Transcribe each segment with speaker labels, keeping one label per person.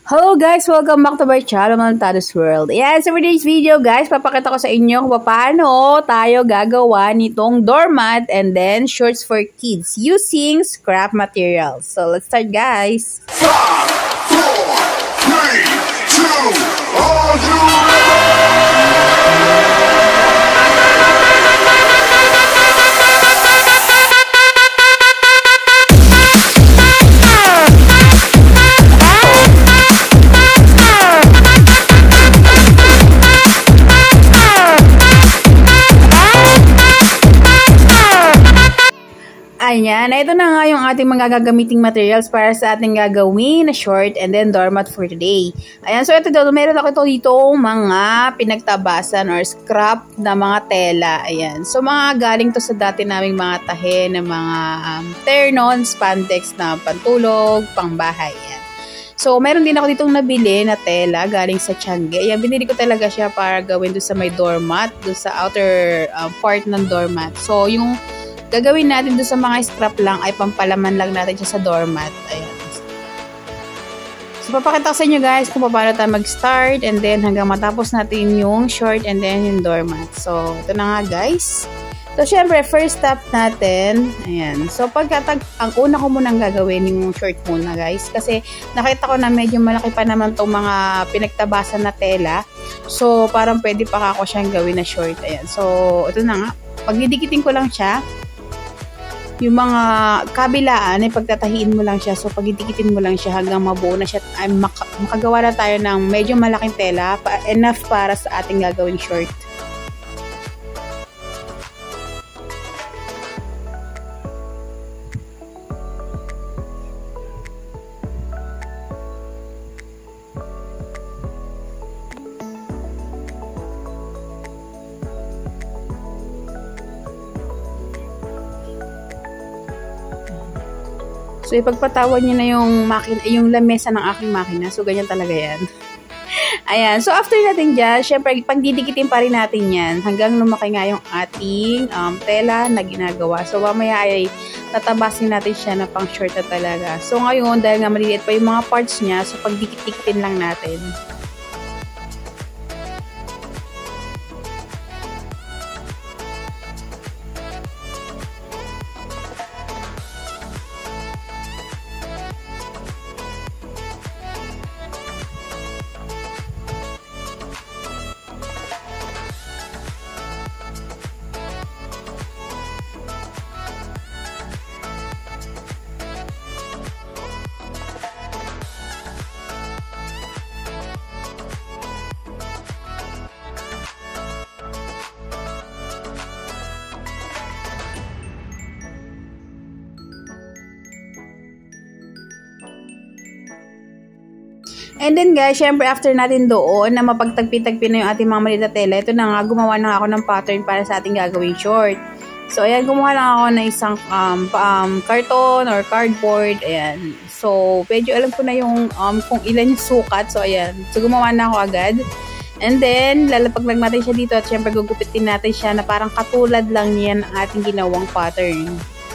Speaker 1: Hello guys! Welcome back to my channel, Malantados World. Ayan, so for today's video guys, papakita ko sa inyo kung paano tayo gagawa nitong doormat and then shorts for kids using scrap materials. So let's start guys!
Speaker 2: 5, 4, 3, 2, are you ready?
Speaker 1: Ayan, ito na nga yung ating mga gagamiting materials para sa ating gagawin na short and then doormat for today. Ayan, so ito dito, meron ako dito mga pinagtabasan or scrap na mga tela. Ayan, so mga galing to sa dati naming mga tahe na mga ternon, spandex na pantulog, pangbahay. Ayan. So, meron din ako ditong nabili na tela galing sa Tiangge. Ayan, binili ko talaga siya para gawin doon sa may doormat, doon sa outer part ng doormat. So, yung gagawin natin doon sa mga scrap lang ay pampalaman lang natin siya sa doormat. Ayan. So, papakita ko sa inyo guys kung paano tayo mag-start and then hanggang matapos natin yung short and then yung doormat. So, ito na nga guys. So, syempre, first step natin, ayan. So, ang una ko munang gagawin yung short muna guys. Kasi nakita ko na medyo malaki pa naman itong mga pinagtabasan na tela. So, parang pwede pa ako siyang gawin na short. Ayan. So, ito na nga. Pagdidikitin ko lang siya. Yung mga kabilaan ay pagtatahiin mo lang siya. So, pagdidikitin mo lang siya hanggang mabuo na siya. Ay, makagawa na tayo ng medyo malaking tela. Enough para sa ating gagawing short. So, ipagpatawan nyo na yung lamesa ng aking makina. So, ganyan talaga yan. Ayan. So, after natin dyan, syempre, pagdidikitin pa rin natin yan hanggang lumaki nga yung ating tela na ginagawa. So, mamaya ay tatabasin natin siya na pang short na talaga. So, ngayon, dahil nga maliliit pa yung mga parts niya, so, pagdikit-dikitin lang natin. And then guys, syempre after natin doon na mapagtagpi-tagpi na yung ating mga maliit na tela, ito na nga, gumawa na ako ng pattern para sa ating gagawing short. So ayan, gumawa lang ako ng isang karton or cardboard. Ayan. So, medyo alam ko na yung kung ilan yung sukat. So ayan, so gumawa na ako agad. And then, lalapag lang natin siya dito at syempre gugupitin natin siya na parang katulad lang niyan ang ating ginawang pattern.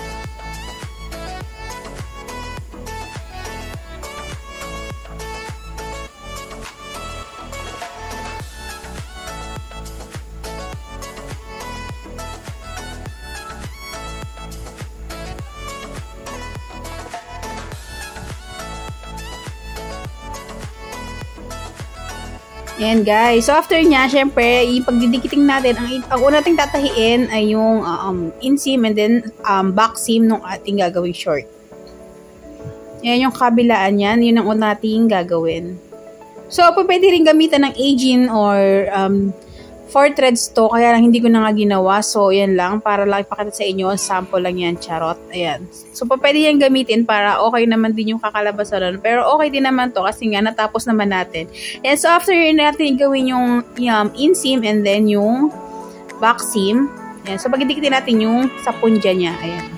Speaker 1: Ayan guys. So after niya, syempre, ipagdidikitin natin, ang una nating tatahiin ay yung inseam and then back seam ng ating gagawing short. Ayan yung kabilaan yan. Yun ang una nating gagawin. So, pwede rin gamitan ng aging or 4 threads to, kaya lang hindi ko na nga ginawa. So, yan lang. Para lang ipakita sa inyo. Sample lang yan, charot. Ayan. So, pwede yan gamitin para okay naman din yung kakalabasan. Pero okay din naman to kasi nga natapos naman natin. Ayan. So, after natin gawin yung inseam and then yung back seam. Ayan. So, pagdidikitin natin yung sa punja niya. Ayan.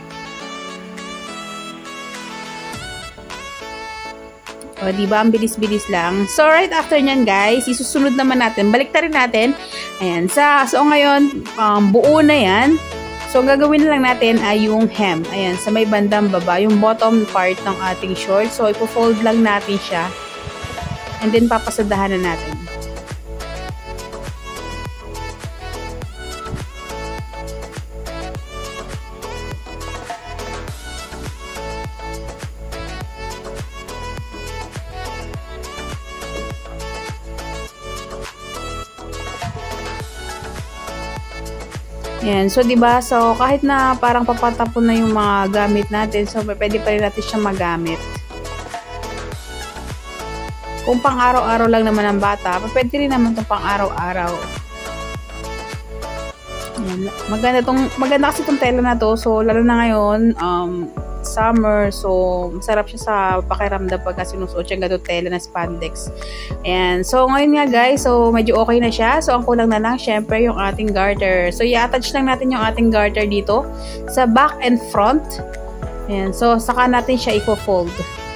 Speaker 1: O, diba? Ang bilis-bilis lang. So, right after nyan, guys, isusunod naman natin. Baliktarin natin. Ayan. So, ngayon, buo na yan. So, ang gagawin lang natin ay yung hem. Ayan, sa may bandang baba. Yung bottom part ng ating short. So, ipo-fold lang natin siya. And then, papasadahan na natin. Yan. So, diba? So, kahit na parang papatapon na yung mga gamit natin, so, pwede pa rin natin siyang magamit. Kung pang araw-araw lang naman ang bata, pwede rin naman itong pang araw-araw. Yan. Maganda kasi itong tela na to. So, lalo na ngayon, summer, so masarap siya sa pakiramdam pagka sinusuot siya ganito tela na spandex. And so ngayon nga guys, so medyo okay na siya. So ang kulang na lang syempre yung ating garter. So i-attach lang natin yung ating garter dito sa back and front. Ayan, so saka natin siya i-fold.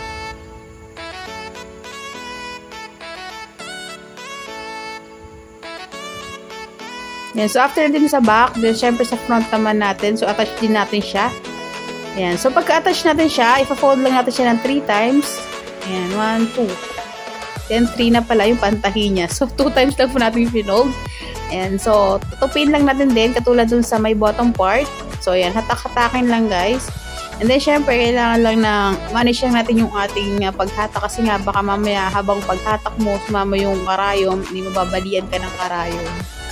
Speaker 1: Ayan, so after din sa back, then syempre sa front naman natin, so attach din natin siya. Ayan. So, pagka-attach natin siya, ipa-fold lang natin siya ng 3 times. Ayan. 1, 2. Then, 3 na pala yung pantahi niya. So, 2 times lang po natin yung pinold. Ayan. So, tutupin lang natin din, katulad dun sa may bottom part. So, ayan. Hatak-hatakin lang, guys. And then, syempre, kailangan lang na manage lang natin yung ating paghatak. Kasi nga, baka mamaya, habang paghatak mo, sumama yung karayom, hindi mababalian ka ng karayom.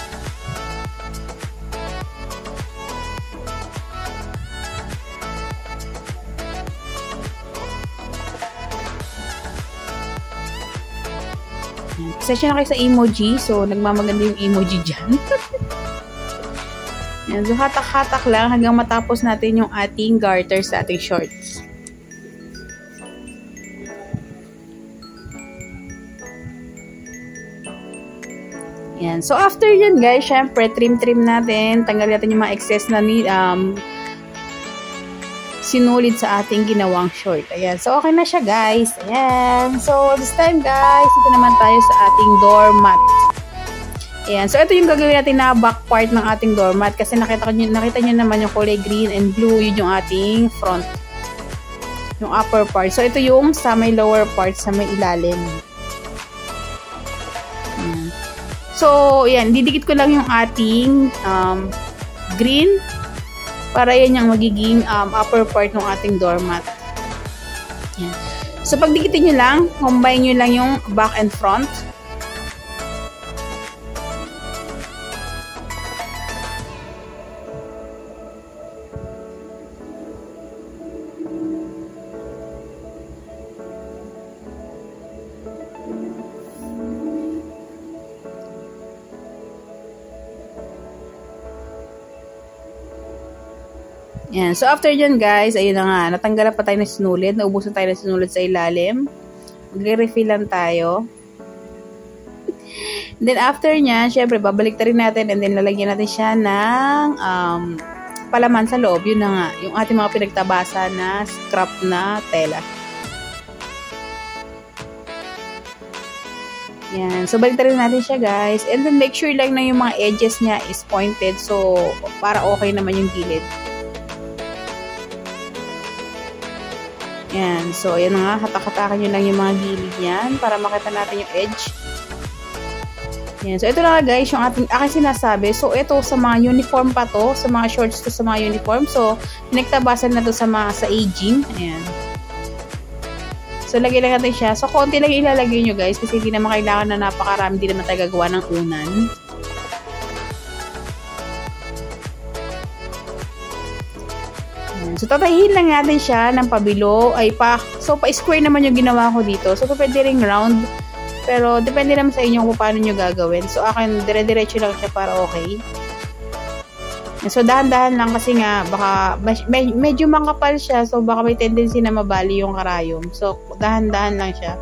Speaker 1: Pasensya na kayo sa emoji. So, nagmamaganda yung emoji dyan. Yan. So, hatak-hatak lang hanggang matapos natin yung ating garter sa ating shorts. Yan. So, after yan guys, syempre, trim-trim natin. Tanggalin natin yung mga excess na sinulid sa ating ginawang short. Ayan. So, okay na siya, guys. Ayan. So, this time, guys, ito naman tayo sa ating doormat. Ayan. So, ito yung gagawin natin na back part ng ating doormat. Kasi nakita nyo naman yung kulay green and blue. Yun yung ating front. Yung upper part. So, ito yung sa may lower part, sa may ilalim. Ayan. So, ayan. Didikit ko lang yung ating green. Para yan yung magiging upper part ng ating doormat. Yan. So, pagdikitin nyo lang, combine nyo lang yung back and front. Yan. So, after dyan, guys, ayun na nga. Natanggalan pa tayo ng sinulid. Naubusan tayo ng sinulid sa ilalim. Magre-refill lang tayo. Then, after nya, syempre, babalik rin natin and then lalagyan natin siya ng palaman sa loob. Yun na nga. Yung ating mga pinagtabasa na scrap na tela. Yan. So, balik rin natin siya, guys. And then, make sure lang na yung mga edges niya is pointed. So, para okay naman yung gilid. Yan. So, ayan nga. Hatak-hatakan nyo lang yung mga gilid yan para makita natin yung edge. Yan. So, ito na guys, yung aking sinasabi. So, ito sa mga uniform pa to. Sa mga shorts to sa mga uniform. So, pinagtabasan na to sa aging. Ayan. So, lagay lang natin siya. So, konti lang ilalagay nyo guys. Kasi hindi naman kailangan na napakarami. Hindi naman tayo gagawa ng unan. So, tatahihin lang natin siya ng pabilo. So, pa-square naman yung ginawa ko dito. So, pwede ring round. Pero, depende naman sa inyo kung paano nyo gagawin. So, akin, dire-diretso lang siya para okay. So, dahan-dahan lang kasi nga, baka, medyo makapal siya. So, baka may tendency na mabali yung karayom. So, dahan-dahan lang siya.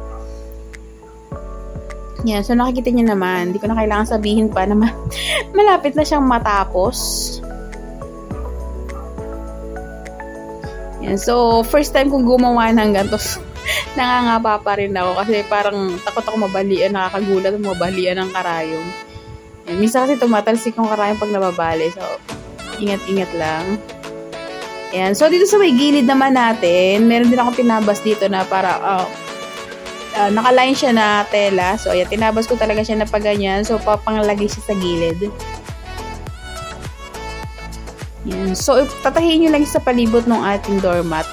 Speaker 1: Yan. So, nakikita nyo naman. Hindi ko na kailangan sabihin pa na malapit na siyang matapos. Yan. So, first time kong gumawa ng ganito, nangangapa pa rin ako kasi parang takot ako mabalian, nakakagulat mabalian ng karayom. Yan. Minsan kasi tumatalsik yung karayom pag nababali. So, ingat-ingat lang. Yan. So, dito sa may gilid naman natin, meron din akong pinabas dito na para nakaline siya na tela. So, ayan, tinabas ko talaga siya na paganyan. So, papanglagay siya sa gilid. Yan. So, tatahiin nyo lang sa palibot ng ating doormat.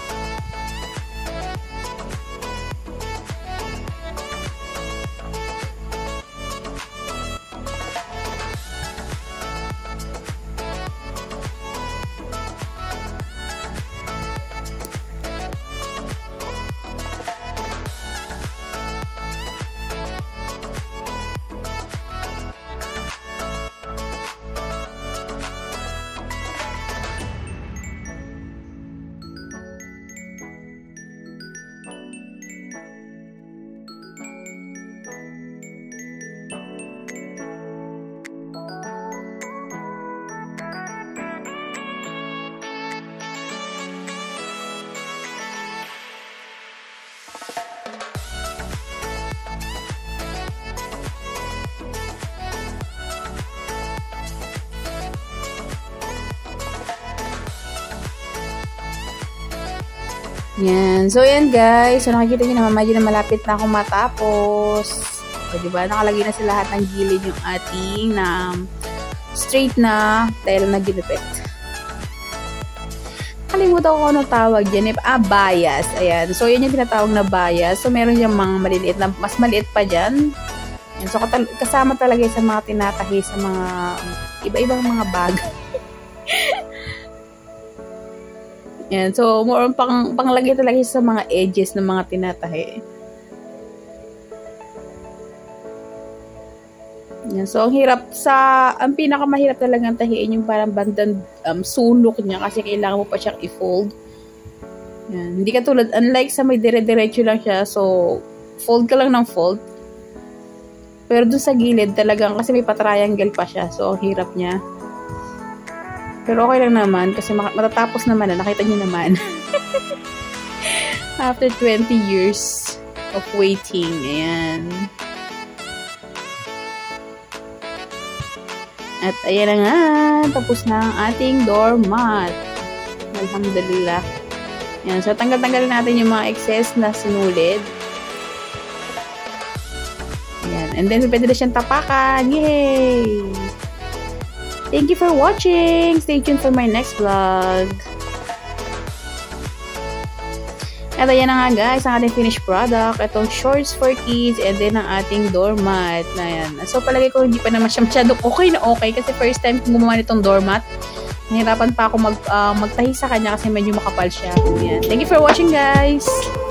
Speaker 1: Yan. So, yan guys. So, nakikita nyo naman, medyo na malapit na akong matapos. O, diba? Nakalagay na sa lahat ng gilid yung ating straight na tile na ginupit. Nakalimutan ko kung ano tawag dyan. Bias. Ayan. So, yan yung tinatawag na bias. So, meron dyan mga maliliit na, mas maliit pa dyan. Yan. So, kasama talaga sa mga tinatahi sa mga iba-ibang mga bag. Yan. So, more on panglagay talaga sa mga edges ng mga tinatahi. Yan. So, ang pinakamahirap talagang tahiin yung parang bandang sulok niya kasi kailangan mo pa siyang i-fold. Yan. Hindi katulad, unlike sa may dire-diretso lang siya, so, fold ka lang ng fold. Pero dun sa gilid talagang, kasi may pa-triangle pa siya, so, ang hirap niya. Pero okay lang naman kasi matatapos naman na. Nakita niyo naman. After 20 years of waiting. Ayan. At ayan na nga. Tapos na ang ating doormat. Alhamdulillah. Ayan. So, tanggal-tanggalin natin yung mga excess na sinulid. Ayan. And then, pwede na siyang tapakan. Yay! Thank you for watching. Stay tuned for my next vlog. At ayan na nga guys, ang ating finished product. Itong shorts for kids and then ang ating doormat. Ayan. So palagay ko hindi pa naman siya masyadong okay na okay kasi first time kong gumawa nitong doormat. Nahirapan pa ako magtahi sa kanya kasi medyo makapal siya. Ayan. Thank you for watching guys.